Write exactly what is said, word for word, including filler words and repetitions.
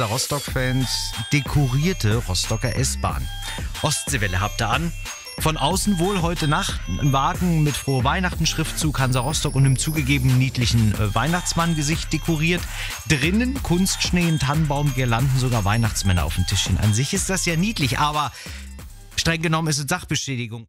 Hansa Rostock-Fans dekorierte Rostocker S-Bahn. Ostseewelle habt ihr an. Von außen wohl heute Nacht ein Wagen mit Frohe Weihnachten Schriftzug Hansa Rostock und einem zugegeben niedlichen äh, Weihnachtsmann-Gesicht dekoriert. Drinnen Kunstschnee, ein Tannenbaum, Girlanden, sogar Weihnachtsmänner auf dem Tischchen. An sich ist das ja niedlich, aber streng genommen ist es Sachbeschädigung.